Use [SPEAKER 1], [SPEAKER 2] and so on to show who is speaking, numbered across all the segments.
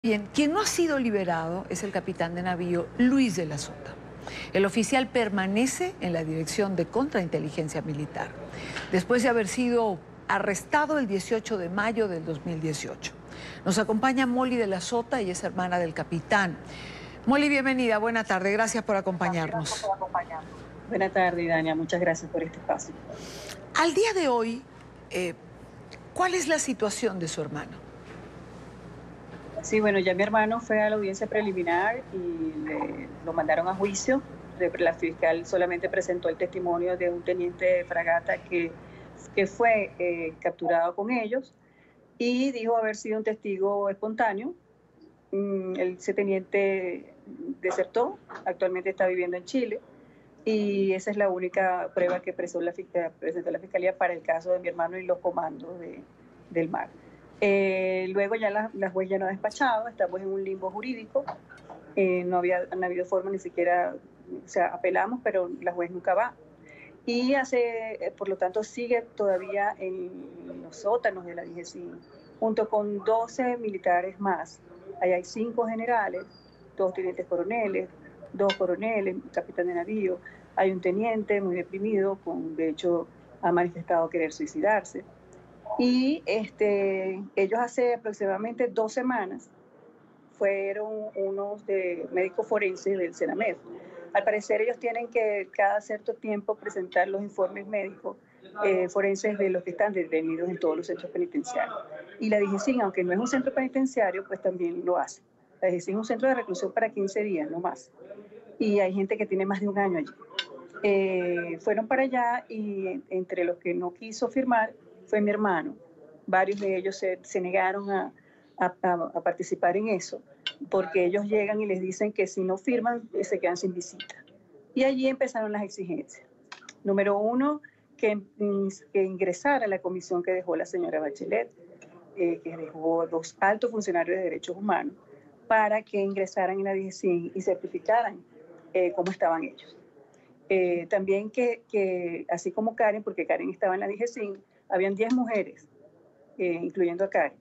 [SPEAKER 1] Bien, quien no ha sido liberado es el capitán de navío Luis de la Sota. El oficial permanece en la Dirección de Contrainteligencia Militar, después de haber sido arrestado el 18 de mayo del 2018. Nos acompaña Molly de la Sota, y es hermana del capitán. Molly, bienvenida, buena tarde, gracias por acompañarnos.
[SPEAKER 2] Buenas tardes, Dania, muchas gracias por este espacio.
[SPEAKER 1] Al día de hoy, ¿cuál es la situación de su hermano?
[SPEAKER 2] Sí, bueno, ya mi hermano fue a la audiencia preliminar y lo mandaron a juicio. La fiscal solamente presentó el testimonio de un teniente de fragata que fue capturado con ellos y dijo haber sido un testigo espontáneo. Ese teniente desertó, actualmente está viviendo en Chile y esa es la única prueba que presentó la fiscalía para el caso de mi hermano y los comandos del mar. Luego ya la juez ya no ha despachado, estamos en un limbo jurídico, no ha habido forma ni siquiera, o sea, apelamos, pero la juez nunca va. Y por lo tanto, sigue todavía en los sótanos de la DGCIN, junto con 12 militares más. Ahí hay 5 generales, 2 tenientes coroneles, 2 coroneles, capitán de navío. Hay un teniente muy deprimido, de hecho ha manifestado querer suicidarse. Y ellos hace aproximadamente 2 semanas fueron unos de médicos forenses del CENAMED. Al parecer ellos tienen que cada cierto tiempo presentar los informes médicos forenses de los que están detenidos en todos los centros penitenciarios. Y la DGCIN, aunque no es un centro penitenciario, pues también lo hace. La DGCIN es un centro de reclusión para 15 días, no más. Y hay gente que tiene más de un año allí. Fueron para allá y entre los que no quiso firmar fue mi hermano. Varios de ellos se negaron a participar en eso, porque ellos llegan y les dicen que si no firman se quedan sin visita. Y allí empezaron las exigencias. Número 1, que ingresara a la comisión que dejó la señora Bachelet, que dejó 2 altos funcionarios de derechos humanos, para que ingresaran en la DGCIN y certificaran cómo estaban ellos. También que, así como Karen, porque Karen estaba en la DGCIN, habían 10 mujeres, incluyendo a Karen,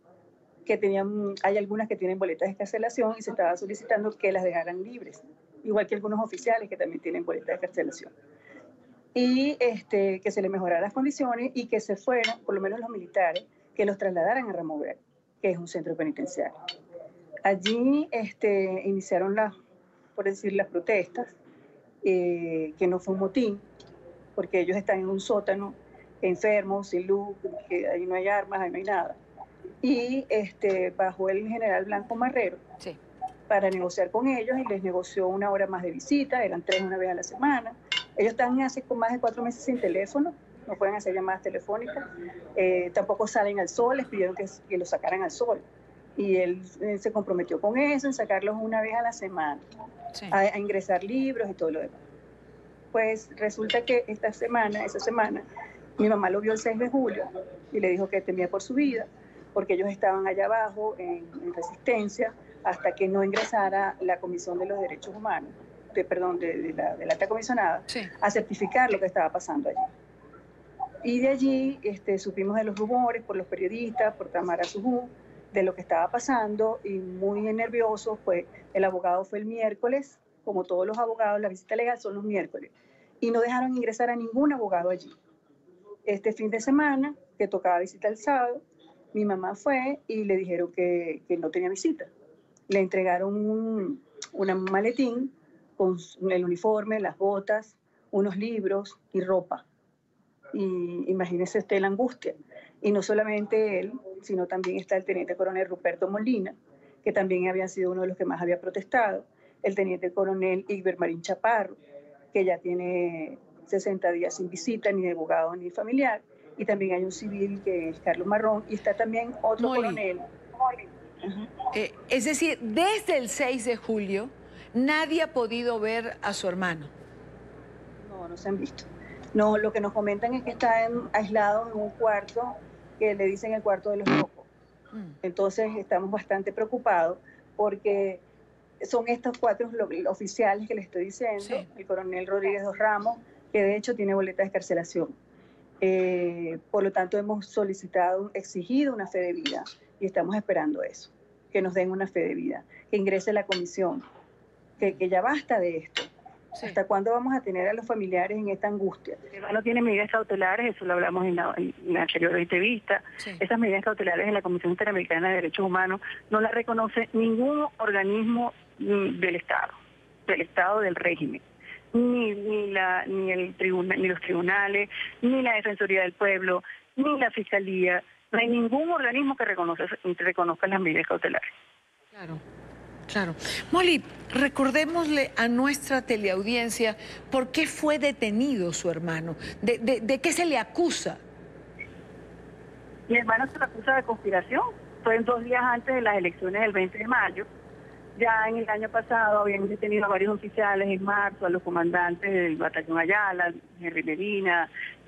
[SPEAKER 2] hay algunas que tienen boletas de excarcelación y se estaba solicitando que las dejaran libres, igual que algunos oficiales que también tienen boletas de excarcelación. Y que se les mejoraran las condiciones y que se fueran, por lo menos los militares, que los trasladaran a Ramover, que es un centro penitenciario. Allí iniciaron por decir, las protestas, que no fue un motín, porque ellos están en un sótano, enfermos, sin luz, que ahí no hay armas, ahí no hay nada. Y bajó el general Blanco Marrero para negociar con ellos y les negoció 1 hora más de visita, eran 3 una vez a la semana. Ellos están hace más de 4 meses sin teléfono, no pueden hacer llamadas telefónicas, tampoco salen al sol, les pidieron que los sacaran al sol. Y él se comprometió con eso, en sacarlos 1 vez a la semana, a ingresar libros y todo lo demás. Pues resulta que esa semana, mi mamá lo vio el 6 de julio y le dijo que temía por su vida, porque ellos estaban allá abajo en resistencia hasta que no ingresara la Comisión de los Derechos Humanos, de la alta comisionada, a certificar lo que estaba pasando allí. Y de allí supimos de los rumores por los periodistas, por Tamara Sujú, de lo que estaba pasando, y muy nerviosos, pues el abogado fue el miércoles, como todos los abogados, la visita legal son los miércoles, y no dejaron ingresar a ningún abogado allí. Este fin de semana, que tocaba visita el sábado, mi mamá fue y le dijeron que no tenía visita. Le entregaron un maletín con el uniforme, las botas, unos libros y ropa. Y imagínese usted la angustia. Y no solamente él, sino también está el teniente coronel Ruperto Molina, que también había sido uno de los que más había protestado, el teniente coronel Igber Marín Chaparro, que ya tiene 60 días sin visita, ni de abogado ni familiar, y también hay un civil que es Carlos Marrón, y está también otro coronel.
[SPEAKER 1] Es decir, desde el 6 de julio, nadie ha podido ver a su hermano.
[SPEAKER 2] No se han visto. No, lo que nos comentan es que están aislados en un cuarto que le dicen el cuarto de los locos. Entonces estamos bastante preocupados porque son estos 4 oficiales que les estoy diciendo, el coronel Rodríguez Dos Ramos, que de hecho tiene boleta de excarcelación. Por lo tanto, hemos exigido una fe de vida y estamos esperando eso. que nos den una fe de vida, que ingrese la comisión, que ya basta de esto. Sí. ¿Hasta cuándo vamos a tener a los familiares en esta angustia?
[SPEAKER 3] No tiene medidas cautelares, eso lo hablamos en la anterior entrevista. Sí. Esas medidas cautelares en la Comisión Interamericana de Derechos Humanos no las reconoce ningún organismo del Estado del régimen. Ni los tribunales, ni la Defensoría del Pueblo, ni la Fiscalía. No hay ningún organismo que reconozca las medidas cautelares.
[SPEAKER 1] Claro. Claro. Molly, recordémosle a nuestra teleaudiencia por qué fue detenido su hermano, de qué se le acusa.
[SPEAKER 3] Mi hermano se le acusa de conspiración. Fue 2 días antes de las elecciones del 20 de mayo. Ya en el año pasado habían detenido a varios oficiales en marzo, a los comandantes del batallón Ayala, Henry Medina,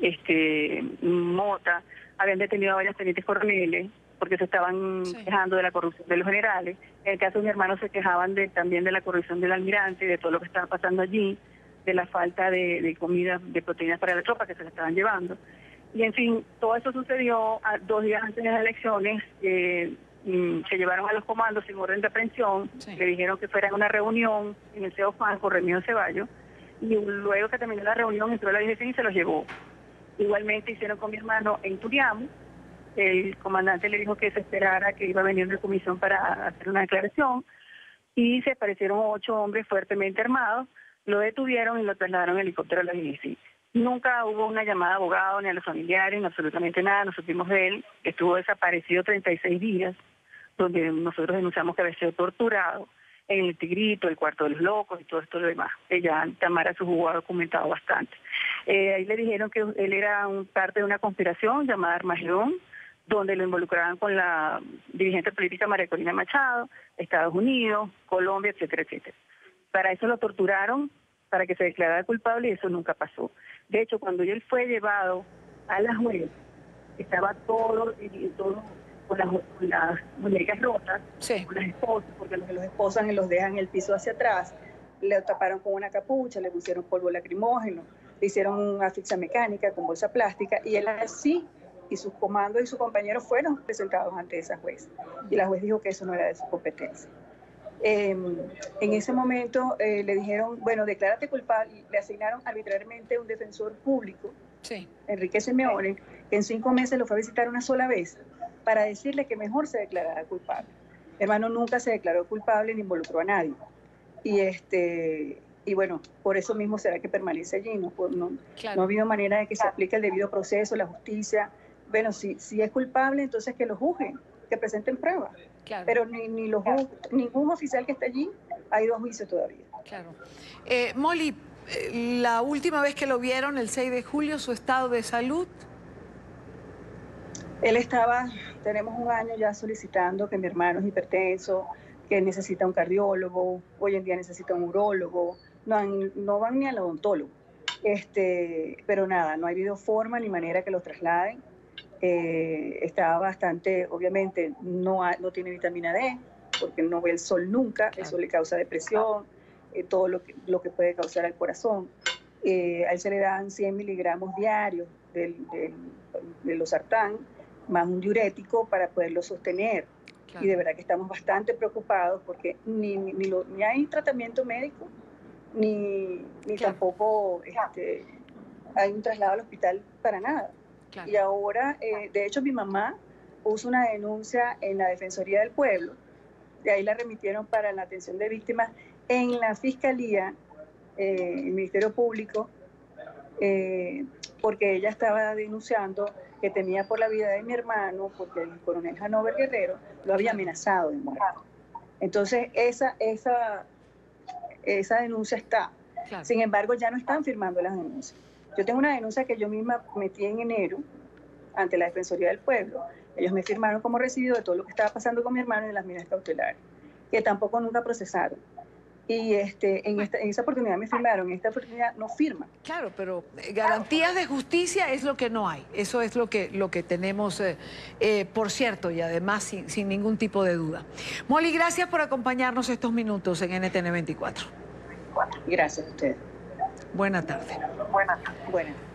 [SPEAKER 3] Mota, habían detenido a varios tenientes coroneles, porque se estaban quejando de la corrupción de los generales. En el caso de mi hermano se quejaban también de la corrupción del almirante, de todo lo que estaba pasando allí, de la falta de comida, de proteínas para la tropa que se la estaban llevando. Y en fin, todo eso sucedió 2 días antes de las elecciones. Se llevaron a los comandos sin orden de aprehensión, le dijeron que fuera una reunión en el CEOFAN con Remigio Ceballos, y luego que terminó la reunión entró la dirección y se los llevó. Igualmente hicieron con mi hermano en Turiamo. El comandante le dijo que se esperara, que iba a venir una comisión para hacer una declaración, y se aparecieron 8 hombres fuertemente armados, lo detuvieron y lo trasladaron en helicóptero a la DGC. Nunca hubo una llamada de abogado ni a los familiares, ni absolutamente nada, nos supimos de él. Estuvo desaparecido 36 días, donde nosotros denunciamos que había sido torturado en el Tigrito, el Cuarto de los Locos y todo esto lo demás. Ella, Tamara, su jugo ha documentado bastante. Ahí le dijeron que él era parte de una conspiración llamada Armagedón, donde lo involucraban con la dirigente política María Corina Machado, Estados Unidos, Colombia, etcétera, etcétera. Para eso lo torturaron, para que se declarara culpable, y eso nunca pasó. De hecho, cuando él fue llevado a la juez, estaba todo con las muñecas rotas, con las esposas, porque los esposan y los dejan en el piso hacia atrás, le taparon con una capucha, le pusieron polvo lacrimógeno, le hicieron una asfixia mecánica con bolsa plástica, y él así, y sus comandos y sus compañeros fueron presentados ante esa juez. Y la juez dijo que eso no era de su competencia. En ese momento le dijeron, bueno, declárate culpable, le asignaron arbitrariamente un defensor público, Enrique Simeone, que en 5 meses lo fue a visitar una sola vez para decirle que mejor se declarara culpable. Mi hermano nunca se declaró culpable ni involucró a nadie. Y bueno, por eso mismo será que permanece allí. No ha habido manera de que se aplique el debido proceso, la justicia. Bueno, si es culpable, entonces que lo juzguen, que presenten pruebas. Claro. Pero ningún oficial que está allí ha ido a juicio todavía.
[SPEAKER 1] Claro. Molly, la última vez que lo vieron, el 6 de julio, su estado de salud.
[SPEAKER 2] Él tenemos 1 año ya solicitando que mi hermano es hipertenso, que necesita un cardiólogo, hoy en día necesita un urólogo, no van ni al odontólogo. Pero nada, no ha habido forma ni manera que lo trasladen. Está bastante, obviamente no tiene vitamina D, porque no ve el sol nunca, eso le causa depresión, todo lo que puede causar al corazón. A él se le dan 100 miligramos diarios de losartán, más un diurético para poderlo sostener. Y de verdad que estamos bastante preocupados porque ni hay tratamiento médico, ni tampoco hay un traslado al hospital para nada. Y ahora, de hecho, mi mamá puso una denuncia en la Defensoría del Pueblo, de ahí la remitieron para la atención de víctimas en la Fiscalía, el Ministerio Público, porque ella estaba denunciando que temía por la vida de mi hermano, porque el coronel Hanover Guerrero lo había amenazado de muerte. Entonces, esa denuncia está. Sin embargo, ya no están firmando las denuncias. Yo tengo una denuncia que yo misma metí en enero ante la Defensoría del Pueblo. Ellos me firmaron como recibido de todo lo que estaba pasando con mi hermano en las medidas cautelares, que tampoco nunca procesaron. Y en esa oportunidad me firmaron, en esta oportunidad no firman.
[SPEAKER 1] Claro, pero garantías de justicia es lo que no hay. Eso es lo que tenemos, por cierto, y además sin ningún tipo de duda. Molly, gracias por acompañarnos estos minutos en NTN 24.
[SPEAKER 2] Gracias a ustedes.
[SPEAKER 1] Buena tarde.
[SPEAKER 2] Buena.